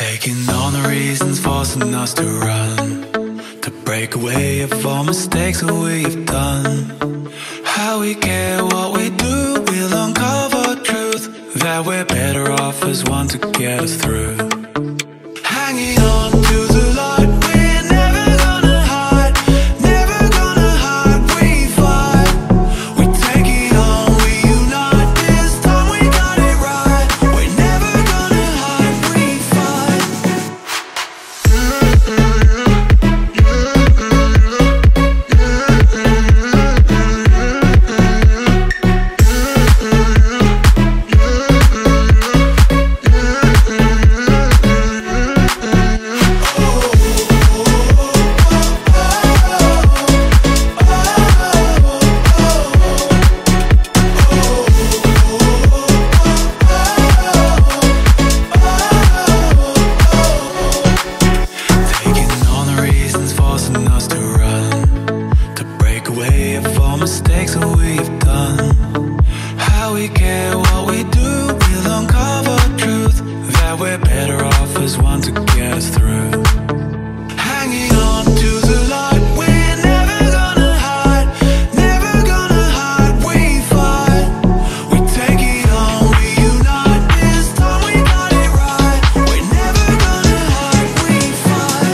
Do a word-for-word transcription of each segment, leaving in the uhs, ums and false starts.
Taking on the reasons forcing us to run, to break away of all mistakes that we've done. How we care what we do, we'll uncover truth, that we're better off as one to get us through. Hanging on to the light, we're never gonna hide, never gonna hide, we fight. We take it on, we unite, this time we got it right. We're never gonna hide, we fight. Away of all mistakes that we've done. How we care what we do, we'll uncover truth, that we're better off as one to get us through. Hanging on to the light, we're never gonna hide, never gonna hide, we fight. We take it on, we unite, this time we got it right. We're never gonna hide, we fight.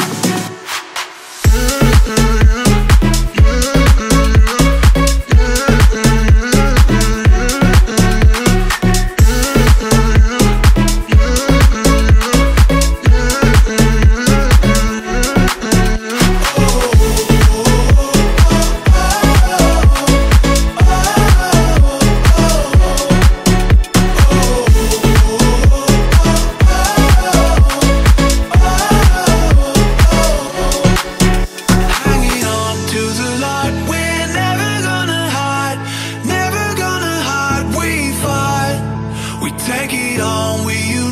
Take it on, we